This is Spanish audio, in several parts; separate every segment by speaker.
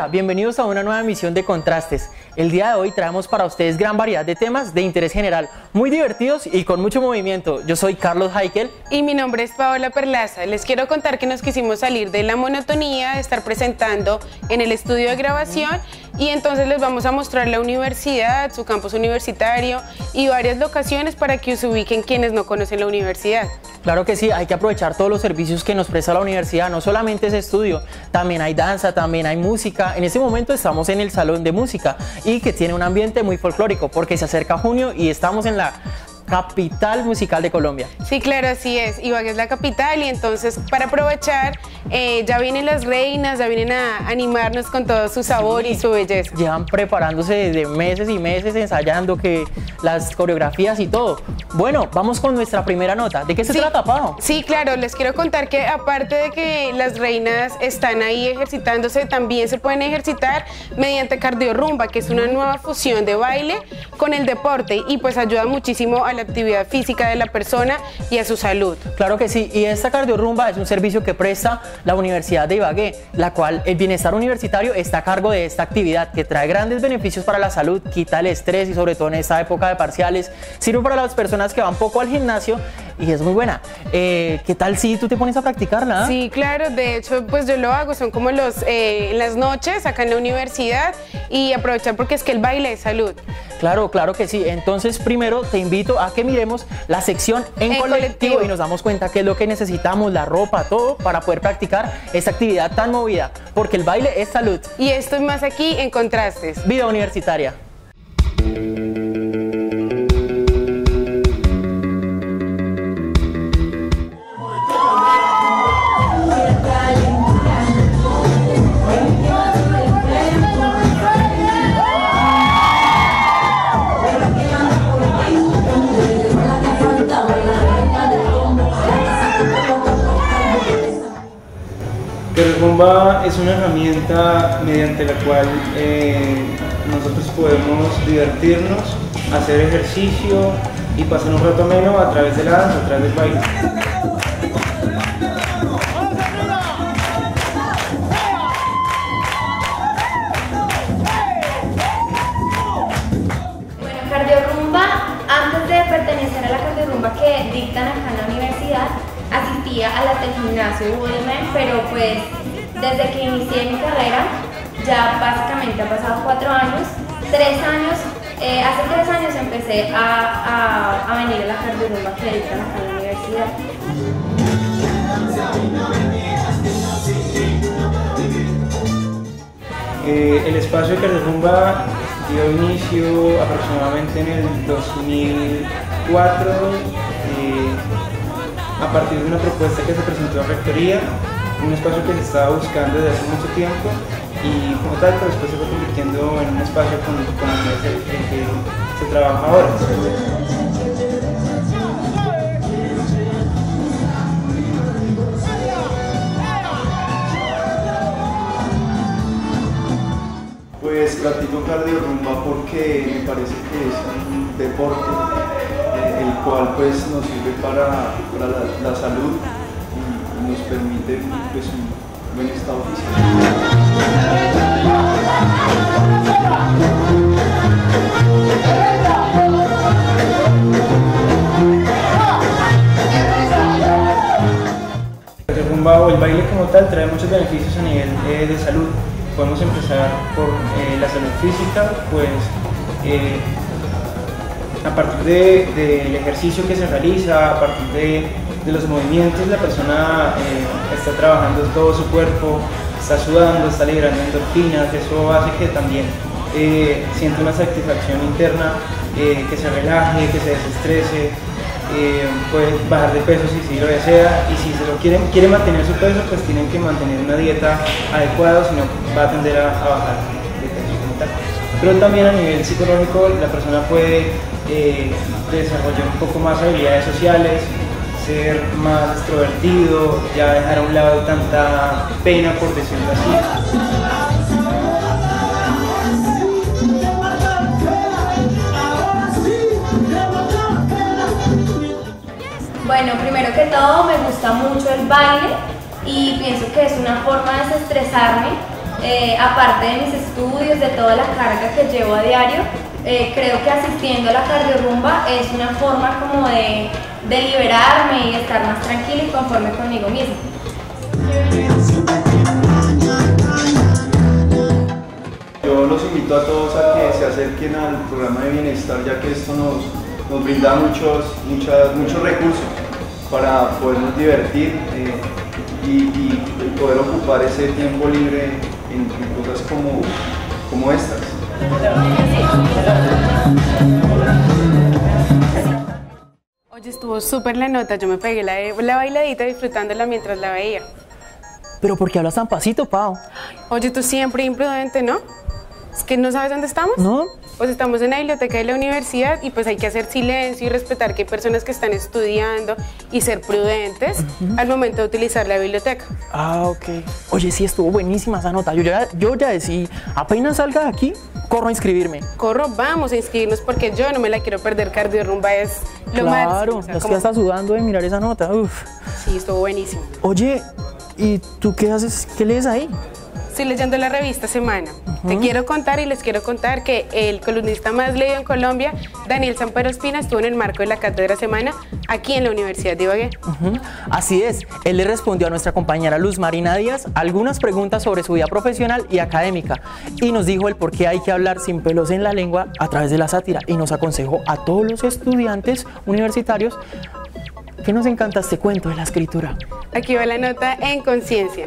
Speaker 1: Hola, bienvenidos a una nueva emisión de Contrastes. El día de hoy traemos para ustedes gran variedad de temas de interés general, muy divertidos y con mucho movimiento. Yo soy Carlos Heikel.
Speaker 2: Y mi nombre es Paola Perlaza. Les quiero contar que nos quisimos salir de la monotonía de estar presentando en el estudio de grabación y entonces les vamos a mostrar la universidad, su campus universitario y varias locaciones para que se ubiquen quienes no conocen la universidad.
Speaker 1: Claro que sí, hay que aprovechar todos los servicios que nos presta la universidad, no solamente ese estudio, también hay danza, también hay música. En este momento estamos en el salón de música y que tiene un ambiente muy folclórico porque se acerca junio y estamos en la capital musical de Colombia.
Speaker 2: Sí, claro, así es. Ibagué es la capital y entonces para aprovechar ya vienen las reinas, ya vienen a animarnos con todo su sabor y su belleza.
Speaker 1: Llevan preparándose desde meses y meses, ensayando que las coreografías y todo. Bueno, vamos con nuestra primera nota. ¿De qué se trata, Pau?
Speaker 2: Sí, claro, les quiero contar que aparte de que las reinas están ahí ejercitándose, también se pueden ejercitar mediante cardiorrumba, que es una nueva fusión de baile con el deporte y pues ayuda muchísimo a la actividad física de la persona y a su salud.
Speaker 1: Claro que sí, y esta cardiorrumba es un servicio que presta la Universidad de Ibagué, la cual el bienestar universitario está a cargo de esta actividad que trae grandes beneficios para la salud, quita el estrés y sobre todo en esta época de parciales, sirve para las personas que van poco al gimnasio y es muy buena. ¿Qué tal si tú te pones a practicarla?
Speaker 2: Sí, claro, de hecho pues yo lo hago, son como en las noches acá en la universidad y aprovechar porque es que el baile es salud.
Speaker 1: Claro, claro que sí. Entonces primero te invito a que miremos la sección en colectivo y nos damos cuenta qué es lo que necesitamos, la ropa, todo para poder practicar esta actividad tan movida, porque el baile es salud.
Speaker 2: Y esto es más aquí en Contrastes.
Speaker 1: Vida universitaria.
Speaker 3: Rumba es una herramienta mediante la cual nosotros podemos divertirnos, hacer ejercicio y pasar un rato ameno a través de la danza, a través del baile.
Speaker 4: Bueno, cardiorrumba, antes de pertenecer a la cardiorrumba que dictan acá en la universidad, asistía a las del gimnasio de Woodman, pero pues desde que inicié mi carrera, ya básicamente han pasado 4 años, 3 años, hace 3 años empecé a venir a la cardiorrumba que dictan acá en la universidad.
Speaker 3: El espacio de cardiorrumba dio inicio aproximadamente en el 2004, a partir de una propuesta que se presentó a Rectoría, un espacio que se estaba buscando desde hace mucho tiempo y como tal, pero después se fue convirtiendo en un espacio con el que se trabaja ahora.
Speaker 5: Pues practico cardiorrumba porque me parece que es un deporte el cual pues nos sirve para la salud y nos permite pues un buen estado físico.
Speaker 3: El cardiorrumba o el baile como tal trae muchos beneficios a nivel de salud. Podemos empezar por la salud física, pues a partir del ejercicio que se realiza, a partir de los movimientos, la persona está trabajando todo su cuerpo, está sudando, está liberando endorfinas, eso hace que también sienta una satisfacción interna, que se relaje, que se desestrese, puede bajar de peso si lo desea y si se lo quiere mantener su peso, pues tienen que mantener una dieta adecuada, si no va a tender a bajar de peso como tal. Pero también a nivel psicológico la persona puede desarrollar un poco más habilidades sociales, ser más extrovertido, ya dejar a un lado tanta pena, por decirlo así.
Speaker 4: Bueno, primero que todo me gusta mucho el baile y pienso que es una forma de desestresarme aparte de mis estudios, de toda la carga que llevo a diario, creo que asistiendo a la cardiorrumba es una forma como de liberarme y estar más tranquila y conforme conmigo misma.
Speaker 5: Yo los invito a todos a que se acerquen al programa de bienestar, ya que esto nos brinda muchos recursos para podernos divertir y poder ocupar ese tiempo libre en cosas como estas.
Speaker 2: Oye, estuvo súper la nota, yo me pegué la bailadita disfrutándola mientras la veía.
Speaker 1: Pero ¿por qué hablas tan pasito, Pau?
Speaker 2: Oye, tú siempre imprudente, ¿no? ¿Es que no sabes dónde estamos?
Speaker 1: No.
Speaker 2: Pues estamos en la biblioteca de la universidad y pues hay que hacer silencio y respetar que hay personas que están estudiando y ser prudentes al momento de utilizar la biblioteca.
Speaker 1: Ah, ok. Oye, sí, estuvo buenísima esa nota. Yo ya decidí, apenas salga de aquí, corro a inscribirme.
Speaker 2: Corro, vamos a inscribirnos porque yo no me la quiero perder. Cardiorrumba es lo máximo.
Speaker 1: Claro,
Speaker 2: O sea,
Speaker 1: es que hasta sudando de mirar esa nota. Uf.
Speaker 2: Sí, estuvo buenísimo.
Speaker 1: Oye, ¿y tú qué haces? ¿Qué lees ahí?
Speaker 2: Estoy leyendo la revista Semana. Te quiero contar y les quiero contar que el columnista más leído en Colombia, Daniel Samper Ospina, estuvo en el marco de la Cátedra Semana aquí en la Universidad de Ibagué.
Speaker 1: Así es, él le respondió a nuestra compañera Luz Marina Díaz algunas preguntas sobre su vida profesional y académica y nos dijo el por qué hay que hablar sin pelos en la lengua a través de la sátira y nos aconsejó a todos los estudiantes universitarios que nos encanta este cuento de la escritura.
Speaker 2: Aquí va la nota en Conciencia.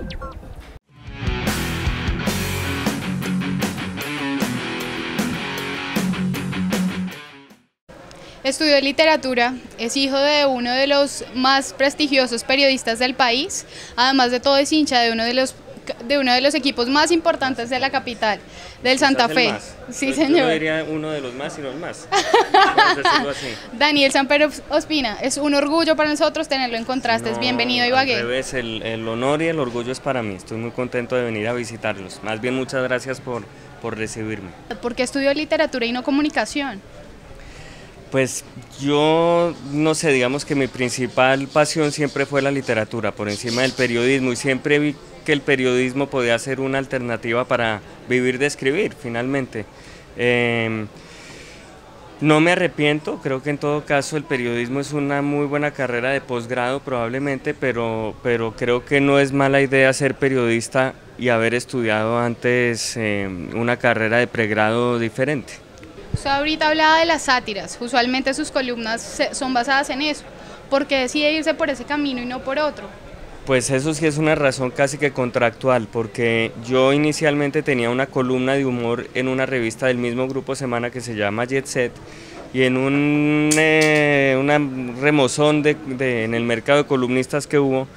Speaker 6: Estudió literatura, es hijo de uno de los más prestigiosos periodistas del país, además de todo es hincha de uno de los equipos más importantes de la capital, del Santa Fe. Sí, señor.
Speaker 7: Yo no diría uno de los más, sino el más. Vamos a decirlo así.
Speaker 6: Daniel Samper Ospina, es un orgullo para nosotros tenerlo en Contrastes.
Speaker 7: No,
Speaker 6: bienvenido a Ibagué.
Speaker 7: Al revés, el honor y el orgullo es para mí. Estoy muy contento de venir a visitarlos. Más bien, muchas gracias por recibirme.
Speaker 6: ¿Por qué estudió literatura y no comunicación?
Speaker 7: Pues yo no sé, digamos que mi principal pasión siempre fue la literatura, por encima del periodismo, y siempre vi que el periodismo podía ser una alternativa para vivir de escribir, finalmente. No me arrepiento, creo que en todo caso el periodismo es una muy buena carrera de posgrado probablemente, pero creo que no es mala idea ser periodista y haber estudiado antes una carrera de pregrado diferente.
Speaker 6: Usted ahorita hablaba de las sátiras, usualmente sus columnas son basadas en eso. ¿Por qué decide irse por ese camino y no por otro?
Speaker 7: Pues eso sí es una razón casi que contractual, porque yo inicialmente tenía una columna de humor en una revista del mismo grupo Semana que se llama Jet Set, y en una remozón en el mercado de columnistas que hubo,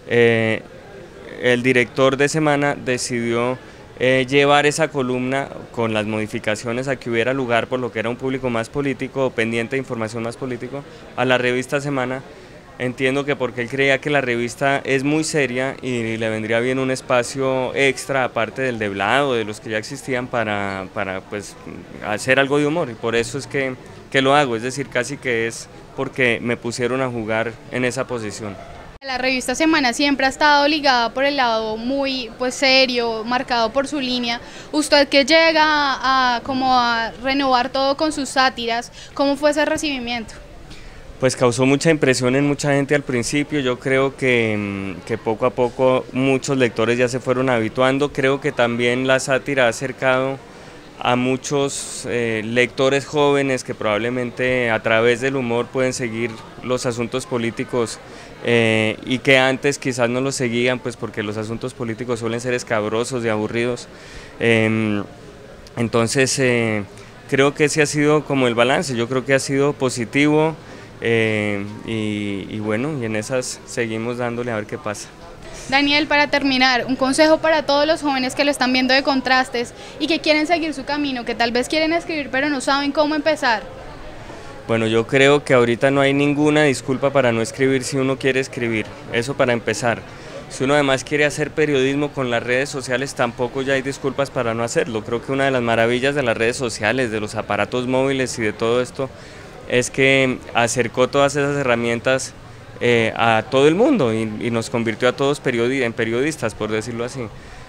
Speaker 7: el director de Semana decidió llevar esa columna con las modificaciones a que hubiera lugar por lo que era un público más político o pendiente de información más político a la revista Semana. Entiendo que porque él creía que la revista es muy seria y le vendría bien un espacio extra aparte del deblado, de los que ya existían para pues, hacer algo de humor, y por eso es que lo hago, es decir, casi que es porque me pusieron a jugar en esa posición.
Speaker 6: La revista Semana siempre ha estado ligada por el lado muy serio, marcado por su línea. Usted que llega a renovar todo con sus sátiras, ¿cómo fue ese recibimiento?
Speaker 7: Pues causó mucha impresión en mucha gente al principio. Yo creo que poco a poco muchos lectores ya se fueron habituando. Creo que también la sátira ha acercado a muchos lectores jóvenes que probablemente a través del humor pueden seguir los asuntos políticos y que antes quizás no los seguían, pues porque los asuntos políticos suelen ser escabrosos y aburridos. Entonces creo que ese ha sido como el balance. Yo creo que ha sido positivo. Y bueno, y en esas seguimos dándole a ver qué pasa.
Speaker 6: Daniel, para terminar, un consejo para todos los jóvenes que lo están viendo de Contrastes y que quieren seguir su camino, que tal vez quieren escribir pero no saben cómo empezar.
Speaker 7: Bueno, yo creo que ahorita no hay ninguna disculpa para no escribir si uno quiere escribir, eso para empezar. Si uno además quiere hacer periodismo con las redes sociales, tampoco ya hay disculpas para no hacerlo. Creo que una de las maravillas de las redes sociales, de los aparatos móviles y de todo esto, es que acercó todas esas herramientas a todo el mundo y nos convirtió a todos en periodistas, por decirlo así.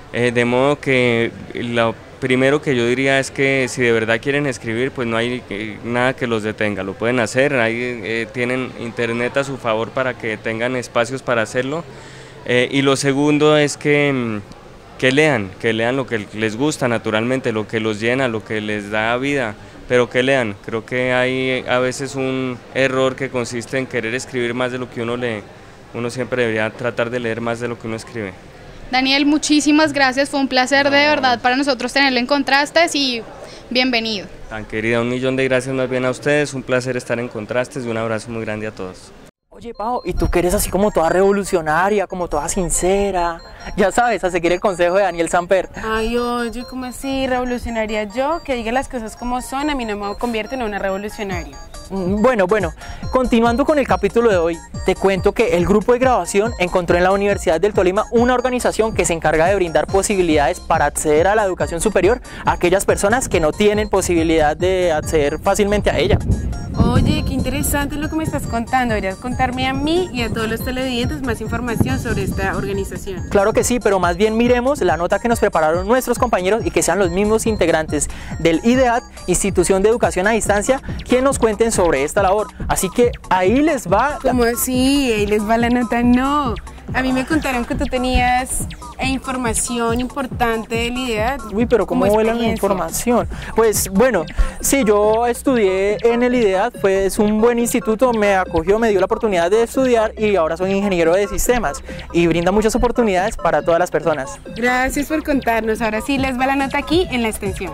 Speaker 7: de modo que lo primero que yo diría es que si de verdad quieren escribir, pues no hay nada que los detenga, lo pueden hacer, ahí tienen internet a su favor para que tengan espacios para hacerlo. Y lo segundo es que lean lo que les gusta naturalmente, lo que los llena, lo que les da vida, pero que lean. Creo que hay a veces un error que consiste en querer escribir más de lo que uno lee. Uno siempre debería tratar de leer más de lo que uno escribe.
Speaker 6: Daniel, muchísimas gracias, fue un placer de verdad para nosotros tenerlo en Contrastes y bienvenido.
Speaker 7: Tan querida, 1.000.000 de gracias más bien a ustedes, un placer estar en Contrastes y un abrazo muy grande a todos.
Speaker 1: Oye, Pau, ¿y tú que eres así como toda revolucionaria, como toda sincera? Ya sabes, a seguir el consejo de Daniel Samper.
Speaker 2: Ay, oye, ¿cómo así? Revolucionaria yo, que diga las cosas como son, a mí no me convierte en una revolucionaria.
Speaker 1: Bueno, continuando con el capítulo de hoy, te cuento que el grupo de grabación encontró en la Universidad del Tolima una organización que se encarga de brindar posibilidades para acceder a la educación superior a aquellas personas que no tienen posibilidad de acceder fácilmente a ella.
Speaker 2: Oye, qué interesante lo que me estás contando. Deberías contarme a mí y a todos los televidentes más información sobre esta organización.
Speaker 1: Claro que sí, pero más bien miremos la nota que nos prepararon nuestros compañeros y que sean los mismos integrantes del IDEAD, Institución de Educación a Distancia, quien nos cuenten sobre esta labor. Así que ahí les va...
Speaker 2: ¿Cómo así? Ahí les va la nota. No. A mí me contaron que tú tenías información importante del IDEAD.
Speaker 1: Uy, pero ¿cómo vuela la información? Pues bueno, sí, yo estudié en el IDEAD, pues un buen instituto, me acogió, me dio la oportunidad de estudiar y ahora soy ingeniero de sistemas y brinda muchas oportunidades para todas las personas.
Speaker 2: Gracias por contarnos. Ahora sí les va la nota aquí en la extensión.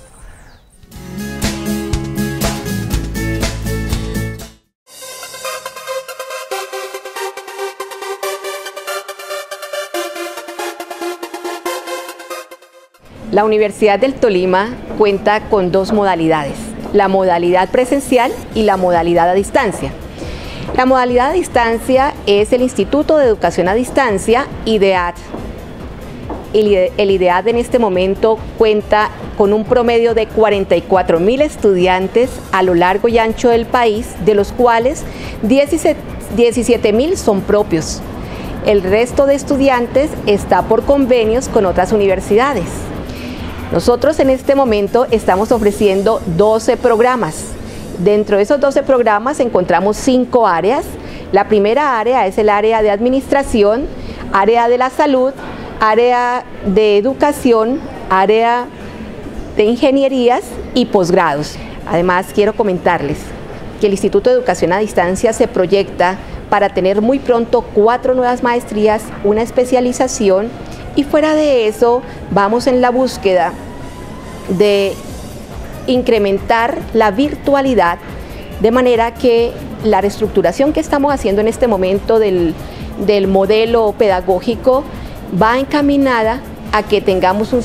Speaker 8: La Universidad del Tolima cuenta con dos modalidades, la modalidad presencial y la modalidad a distancia. La modalidad a distancia es el Instituto de Educación a Distancia, IDEAD. El IDEAD en este momento cuenta con un promedio de 44.000 estudiantes a lo largo y ancho del país, de los cuales 17.000 son propios. El resto de estudiantes está por convenios con otras universidades. Nosotros en este momento estamos ofreciendo 12 programas. Dentro de esos 12 programas encontramos 5 áreas. La primera área es el área de administración, área de la salud, área de educación, área de ingenierías y posgrados. Además, quiero comentarles que el Instituto de Educación a Distancia se proyecta para tener muy pronto 4 nuevas maestrías, una especialización, y fuera de eso vamos en la búsqueda de incrementar la virtualidad, de manera que la reestructuración que estamos haciendo en este momento del modelo pedagógico va encaminada a que tengamos un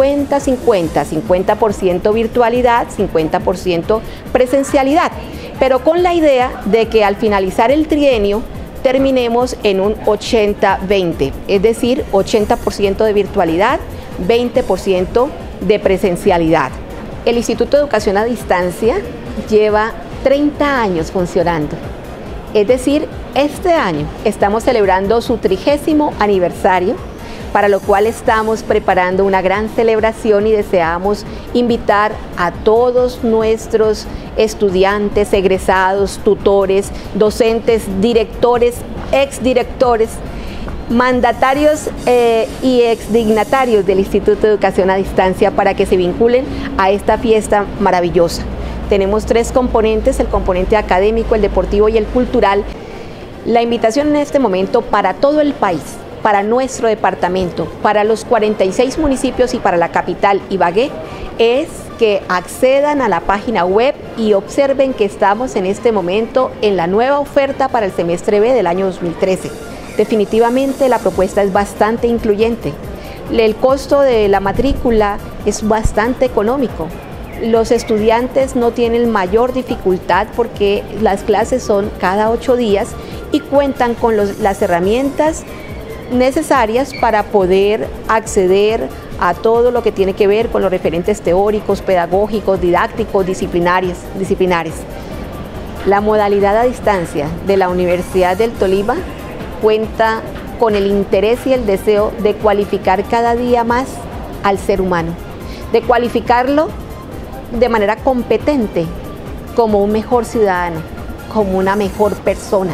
Speaker 8: 50% virtualidad, 50% presencialidad, pero con la idea de que al finalizar el trienio terminemos en un 80-20, es decir, 80% de virtualidad, 20% de presencialidad. El Instituto de Educación a Distancia lleva 30 años funcionando, es decir, este año estamos celebrando su 30º aniversario, para lo cual estamos preparando una gran celebración y deseamos invitar a todos nuestros estudiantes, egresados, tutores, docentes, directores, exdirectores, mandatarios y exdignatarios del Instituto de Educación a Distancia para que se vinculen a esta fiesta maravillosa. Tenemos 3 componentes, el componente académico, el deportivo y el cultural. La invitación en este momento para todo el país, para nuestro departamento, para los 46 municipios y para la capital Ibagué, es que accedan a la página web y observen que estamos en este momento en la nueva oferta para el semestre B del año 2013. Definitivamente la propuesta es bastante incluyente. El costo de la matrícula es bastante económico. Los estudiantes no tienen mayor dificultad porque las clases son cada 8 días y cuentan con las herramientas necesarias para poder acceder a todo lo que tiene que ver con los referentes teóricos, pedagógicos, didácticos, disciplinares. La modalidad a distancia de la Universidad del Tolima cuenta con el interés y el deseo de cualificar cada día más al ser humano, de cualificarlo de manera competente como un mejor ciudadano, como una mejor persona,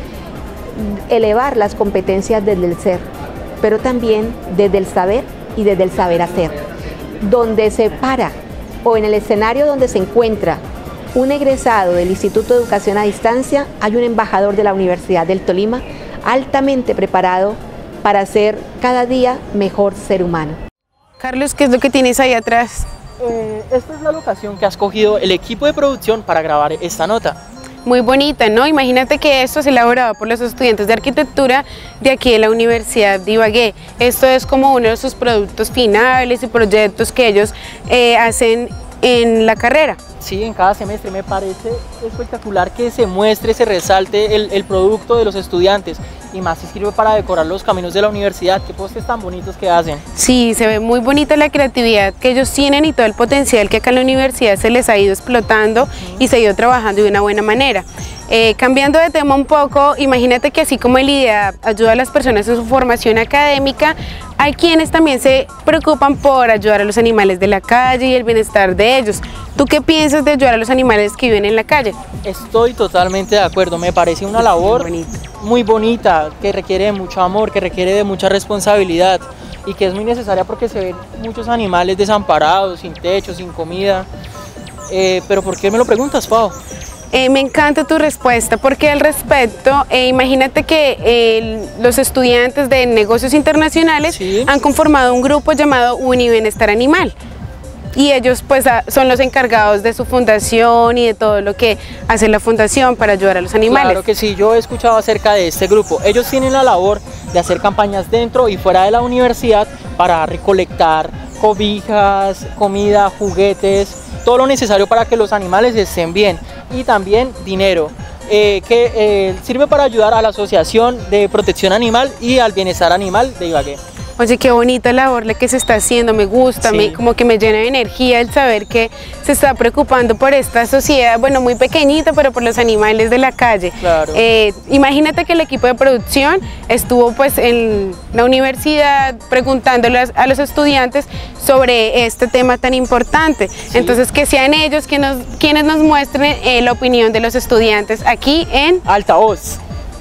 Speaker 8: elevar las competencias desde el ser, pero también desde el saber y desde el saber hacer, donde se para o en el escenario donde se encuentra un egresado del Instituto de Educación a Distancia, hay un embajador de la Universidad del Tolima altamente preparado para ser cada día mejor ser humano.
Speaker 2: Carlos, ¿qué es lo que tienes ahí atrás?
Speaker 1: Esta es la locación que ha escogido el equipo de producción para grabar esta nota.
Speaker 2: Muy bonita, ¿no? Imagínate que esto es elaborado por los estudiantes de arquitectura de aquí de la Universidad de Ibagué. Esto es como uno de sus productos finales y proyectos que ellos hacen en la carrera.
Speaker 1: Sí, en cada semestre me parece espectacular que se muestre, se resalte el producto de los estudiantes y más si sirve para decorar los caminos de la universidad. Qué postes tan bonitos que hacen.
Speaker 2: Sí, se ve muy bonita la creatividad que ellos tienen y todo el potencial que acá en la universidad se les ha ido explotando y se ha ido trabajando de una buena manera. Cambiando de tema un poco, imagínate que así como el IDEA ayuda a las personas en su formación académica, hay quienes también se preocupan por ayudar a los animales de la calle y el bienestar de ellos. ¿Tú qué piensas de ayudar a los animales que viven en la calle?
Speaker 1: Estoy totalmente de acuerdo, me parece una labor muy bonita, que requiere de mucho amor, que requiere de mucha responsabilidad y que es muy necesaria porque se ven muchos animales desamparados, sin techo, sin comida. Pero ¿por qué me lo preguntas, Pau?
Speaker 2: Me encanta tu respuesta porque al respecto, imagínate que los estudiantes de negocios internacionales han conformado un grupo llamado Unibienestar Animal y ellos pues son los encargados de su fundación y de todo lo que hace la fundación para ayudar a los animales.
Speaker 1: Claro que sí, yo he escuchado acerca de este grupo. Ellos tienen la labor de hacer campañas dentro y fuera de la universidad para recolectar cobijas, comida, juguetes, todo lo necesario para que los animales estén bien y también dinero que sirve para ayudar a la Asociación de Protección Animal y al Bienestar Animal de Ibagué.
Speaker 2: Oye, qué bonita labor la que se está haciendo, me gusta, como que me llena de energía el saber que se está preocupando por esta sociedad, bueno, muy pequeñita, pero por los animales de la calle.
Speaker 1: Claro.
Speaker 2: Imagínate que el equipo de producción estuvo pues en la universidad preguntándole a los estudiantes sobre este tema tan importante. Entonces, que sean ellos quienes nos muestren la opinión de los estudiantes aquí en
Speaker 1: Altavoz.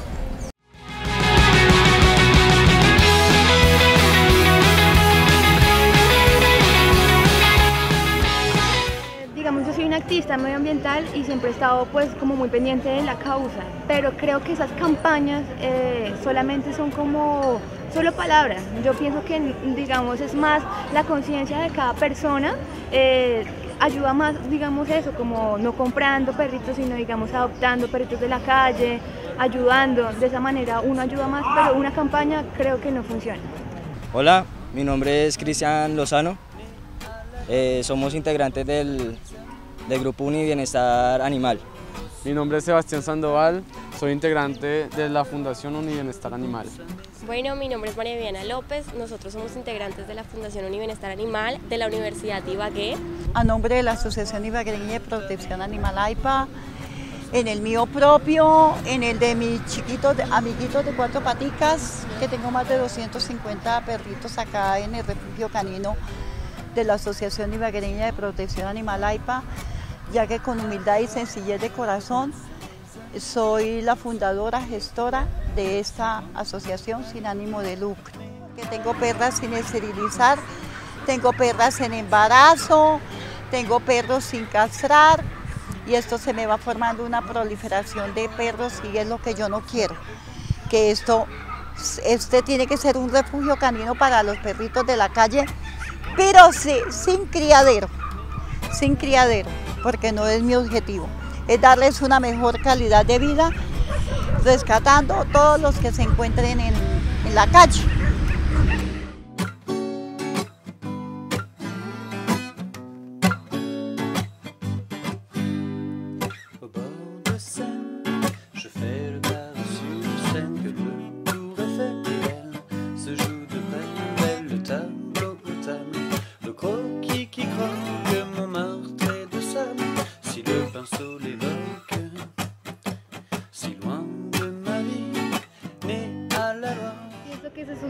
Speaker 9: Yo soy una activista medioambiental y siempre he estado pues como muy pendiente de la causa, pero creo que esas campañas solamente son como solo palabras. Yo pienso que digamos es más la conciencia de cada persona, ayuda más, digamos eso, como no comprando perritos, sino digamos adoptando perritos de la calle, ayudando, de esa manera uno ayuda más, pero una campaña creo que no funciona.
Speaker 10: Hola, mi nombre es Cristian Lozano, somos integrantes del grupo Unibienestar Animal.
Speaker 11: Mi nombre es Sebastián Sandoval, soy integrante de la Fundación Unibienestar Animal.
Speaker 12: Bueno, mi nombre es María Viviana López, nosotros somos integrantes de la Fundación Unibienestar Animal de la Universidad de Ibagué.
Speaker 13: A nombre de la Asociación Ibagueña de Protección Animal AIPA, en el mío propio, en el de mis chiquitos amiguitos de 4 paticas, que tengo más de 250 perritos acá en el refugio canino de la Asociación Ibagueña de Protección Animal AIPA, ya que con humildad y sencillez de corazón soy la fundadora, gestora de esta asociación sin ánimo de lucro. Que tengo perras sin esterilizar, tengo perras en embarazo, tengo perros sin castrar y esto se me va formando una proliferación de perros y es lo que yo no quiero, que este tiene que ser un refugio canino para los perritos de la calle, pero sí, sin criadero, porque no es mi objetivo, es darles una mejor calidad de vida, rescatando a todos los que se encuentren en la calle.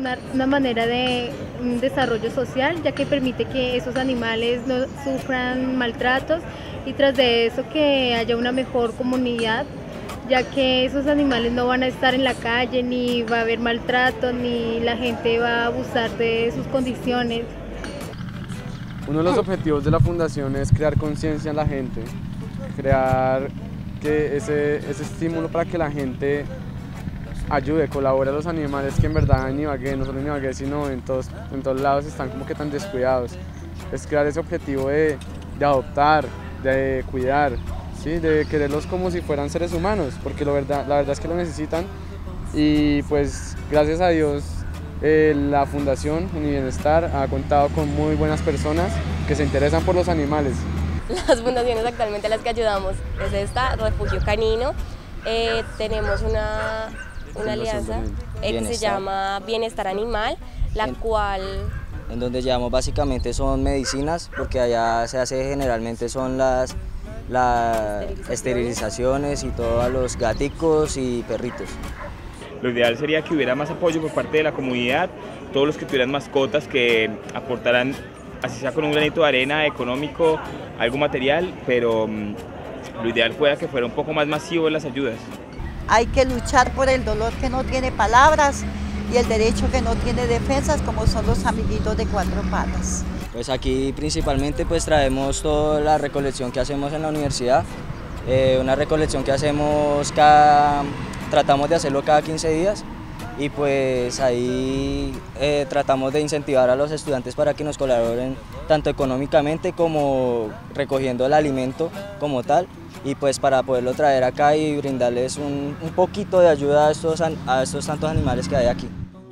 Speaker 14: una manera de un desarrollo social, ya que permite que esos animales no sufran maltratos y tras de eso que haya una mejor comunidad, ya que esos animales no van a estar en la calle, ni va a haber maltrato, ni la gente va a abusar de sus condiciones.
Speaker 11: Uno de los objetivos de la fundación es crear conciencia en la gente, crear que ese estímulo para que la gente ayude, colabore a los animales que en verdad en Ibagué, no solo en Ibagué, sino en todos lados están como que tan descuidados. Es crear ese objetivo de adoptar, de cuidar, ¿sí? De quererlos como si fueran seres humanos, porque la verdad es que lo necesitan y pues gracias a Dios la Fundación Unibienestar ha contado con muy buenas personas que se interesan por los animales.
Speaker 12: Las fundaciones actualmente a las que ayudamos es esta, Refugio Canino. Tenemos una alianza que se llama Bienestar Animal, la cual...
Speaker 10: En donde llevamos básicamente son medicinas, porque allá se hace generalmente son las esterilizaciones y todo a los gaticos y perritos.
Speaker 15: Lo ideal sería que hubiera más apoyo por parte de la comunidad, todos los que tuvieran mascotas que aportaran, así sea con un granito de arena, económico, algo material, pero lo ideal fuera que fuera un poco más masivo en las ayudas.
Speaker 13: Hay que luchar por el dolor que no tiene palabras y el derecho que no tiene defensas, como son los amiguitos de cuatro patas.
Speaker 10: Pues aquí principalmente pues traemos toda la recolección que hacemos en la universidad, una recolección que hacemos tratamos de hacerlo cada 15 días y pues ahí tratamos de incentivar a los estudiantes para que nos colaboren tanto económicamente como recogiendo el alimento como tal y pues para poderlo traer acá y brindarles un poquito de ayuda a estos tantos animales que hay aquí.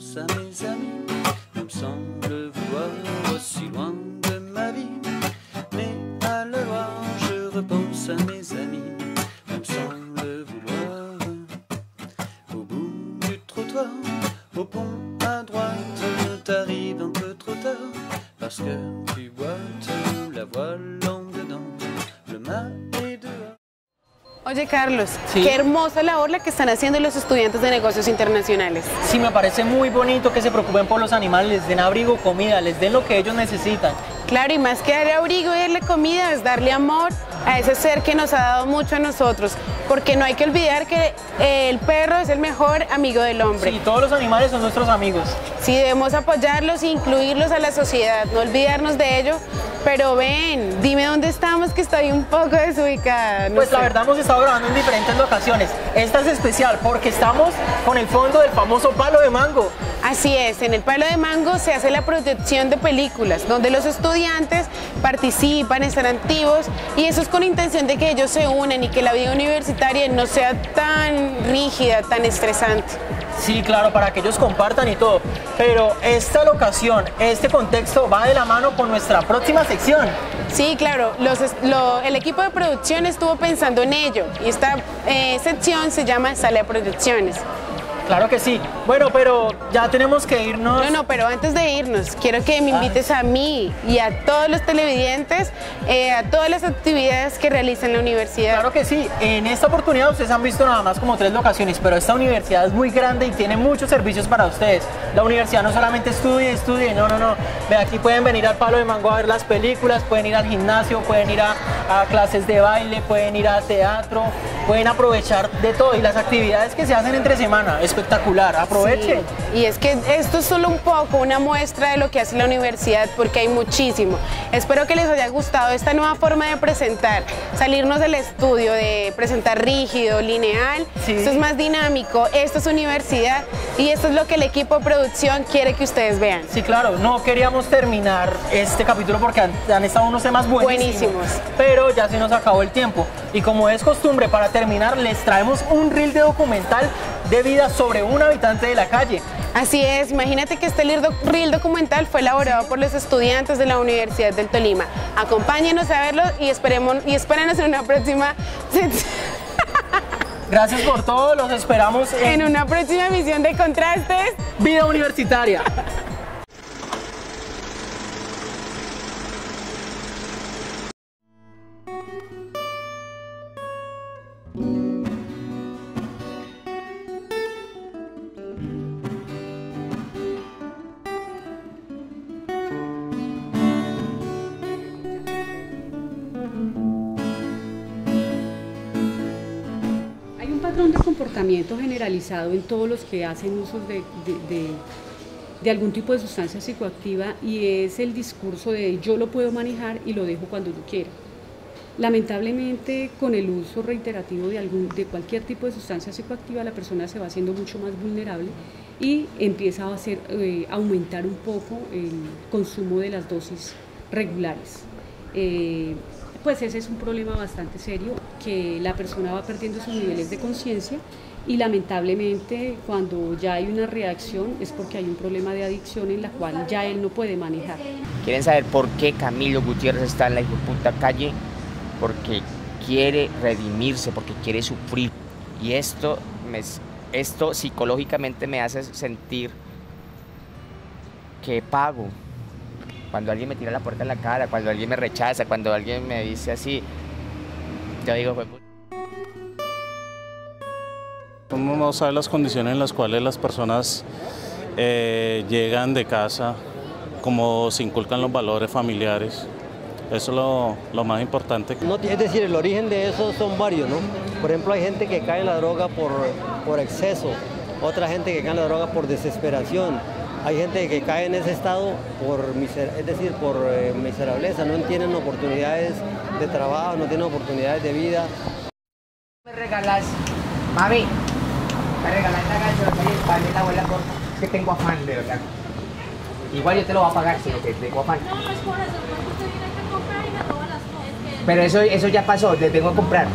Speaker 16: Au pont à droite, t'arrives un peu trop tard, parce que tu boites la voile en dedans, le mât est dehors.
Speaker 2: Oye Carlos,
Speaker 1: ¿Sí?
Speaker 2: Qué hermosa labor la que están haciendo los estudiantes de negocios internacionales.
Speaker 1: Sí, me parece muy bonito que se preocupen por los animales, les den abrigo, comida, les den lo que ellos necesitan.
Speaker 2: Claro, y más que darle abrigo y darle comida es darle amor a ese ser que nos ha dado mucho a nosotros, porque no hay que olvidar que el perro es el mejor amigo del hombre.
Speaker 1: Sí, todos los animales son nuestros amigos.
Speaker 2: Sí, debemos apoyarlos e incluirlos a la sociedad, no olvidarnos de ello. Pero ven, dime dónde estamos, que estoy un poco desubicada.
Speaker 1: Pues la verdad hemos estado grabando en diferentes locaciones. Esta es especial porque estamos con el fondo del famoso Palo de Mango.
Speaker 2: Así es, en el Palo de Mango se hace la proyección de películas, donde los estudiantes participan, están activos, y eso es con intención de que ellos se unan y que la vida universitaria no sea tan rígida, tan estresante.
Speaker 1: Sí, claro, para que ellos compartan y todo. Pero esta locación, este contexto va de la mano con nuestra próxima sección.
Speaker 2: Sí, claro, el equipo de producción estuvo pensando en ello y esta sección se llama Sala de Producciones.
Speaker 1: Claro que sí. Bueno, pero ya tenemos que irnos.
Speaker 2: No, pero antes de irnos, quiero que me invites a mí y a todos los televidentes a todas las actividades que realiza en la universidad.
Speaker 1: Claro que sí. En esta oportunidad ustedes han visto nada más como 3 locaciones, pero esta universidad es muy grande y tiene muchos servicios para ustedes. La universidad no solamente estudie, no. Ve, aquí pueden venir al Palo de Mango a ver las películas, pueden ir al gimnasio, pueden ir a clases de baile, pueden ir a teatro, pueden aprovechar de todo y las actividades que se hacen entre semana. Espectacular, aprovechen.
Speaker 2: Sí. Y es que esto es solo un poco, una muestra de lo que hace la universidad, porque hay muchísimo. Espero que les haya gustado esta nueva forma de presentar, salirnos del estudio, de presentar rígido, lineal. Sí. Esto es más dinámico, esto es universidad y esto es lo que el equipo de producción quiere que ustedes vean.
Speaker 1: Sí, claro, no queríamos terminar este capítulo porque han estado unos temas buenísimos, pero ya se nos acabó el tiempo. Y como es costumbre, para terminar les traemos un reel de documental de vida sobre un habitante de la calle.
Speaker 2: Así es, imagínate que este reel documental fue elaborado por los estudiantes de la Universidad del Tolima. Acompáñenos a verlo y espérenos en una próxima
Speaker 1: Gracias por todo, los esperamos
Speaker 2: en una próxima emisión de Contrastes
Speaker 1: Vida Universitaria.
Speaker 17: patrón de comportamiento generalizado en todos los que hacen uso de algún tipo de sustancia psicoactiva, y es el discurso de yo lo puedo manejar y lo dejo cuando yo quiera. Lamentablemente, con el uso reiterativo de cualquier tipo de sustancia psicoactiva, la persona se va haciendo mucho más vulnerable y empieza a aumentar un poco el consumo de las dosis regulares. Pues ese es un problema bastante serio, que la persona va perdiendo sus niveles de conciencia, y lamentablemente cuando ya hay una reacción es porque hay un problema de adicción en la cual ya él no puede manejar.
Speaker 18: ¿Quieren saber por qué Camilo Gutiérrez está en la hijueputa calle? Porque quiere redimirse, porque quiere sufrir. Y esto psicológicamente me hace sentir que pago. Cuando alguien me tira la puerta en la cara, cuando alguien me rechaza, cuando alguien me dice así, yo digo, pues...
Speaker 19: Uno no sabe las condiciones en las cuales las personas llegan de casa, cómo se inculcan los valores familiares. Eso es lo más importante.
Speaker 20: No, es decir, el origen de eso son varios, ¿no? Por ejemplo, hay gente que cae en la droga por exceso, otra gente que cae en la droga por desesperación, hay gente que cae en ese estado por miserableza, no tienen oportunidades de trabajo, no tienen oportunidades de vida.
Speaker 18: Me regalas, mami, me regalas esta gasolina y el pan de la abuela corta, es que tengo afán, de verdad. Igual yo te lo voy a pagar, sino que tengo afán.
Speaker 21: No, no es por eso, porque usted viene aquí a comprar y me roba las cosas.
Speaker 18: Pero eso ya pasó, le tengo que comprar.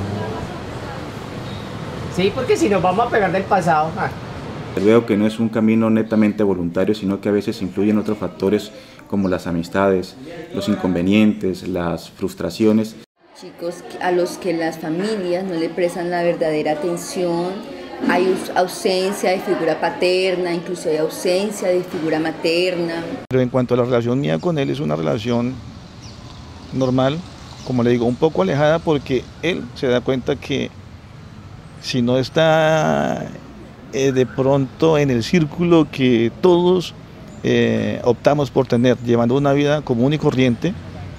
Speaker 18: Sí, porque si nos vamos a pegar del pasado.
Speaker 22: Veo que no es un camino netamente voluntario, sino que a veces influyen otros factores como las amistades, los inconvenientes, las frustraciones.
Speaker 23: Chicos a los que las familias no le prestan la verdadera atención, hay ausencia de figura paterna, incluso hay ausencia de figura materna.
Speaker 24: Pero en cuanto a la relación mía con él, es una relación normal, como le digo, un poco alejada, porque él se da cuenta que si no está de pronto en el círculo que todos optamos por tener, llevando una vida común y corriente,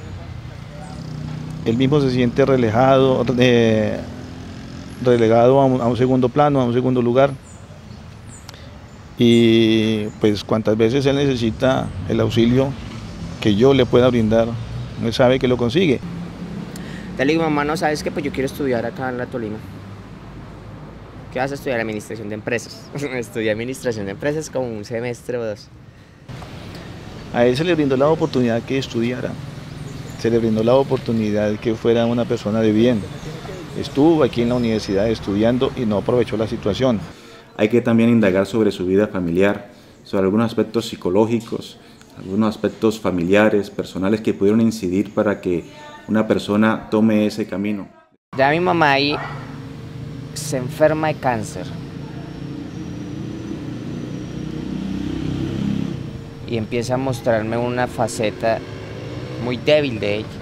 Speaker 24: él mismo se siente relegado a un segundo plano, a un segundo lugar, y pues cuantas veces él necesita el auxilio que yo le pueda brindar, él sabe que lo consigue.
Speaker 18: Te le digo, mamá, no, ¿sabes qué? Pues yo quiero estudiar acá en la Tolima. ¿Qué vas a estudiar? Administración de empresas. Estudié administración de empresas como un semestre o dos.
Speaker 24: A él se le brindó la oportunidad que estudiara, se le brindó la oportunidad que fuera una persona de bien. Estuvo aquí en la universidad estudiando y no aprovechó la situación.
Speaker 22: Hay que también indagar sobre su vida familiar, sobre algunos aspectos psicológicos, algunos aspectos familiares, personales que pudieron incidir para que una persona tome ese camino.
Speaker 18: Ya mi mamá ahí se enferma de cáncer y empieza a mostrarme una faceta muy débil de ella.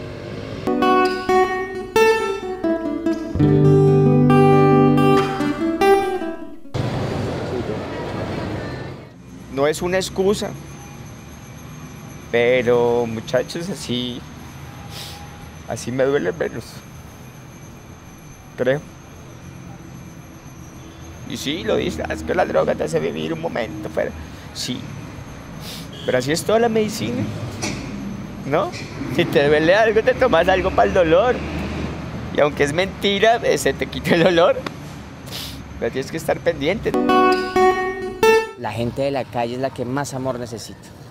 Speaker 18: No es una excusa, pero muchachos, así me duele menos, creo. Y sí, lo dices, es que la droga te hace vivir un momento, pero sí. Pero así es toda la medicina, ¿no? Si te duele algo, te tomas algo para el dolor. Y aunque es mentira, se te quita el dolor. Pero tienes que estar pendiente. La gente de la calle es la que más amor necesita.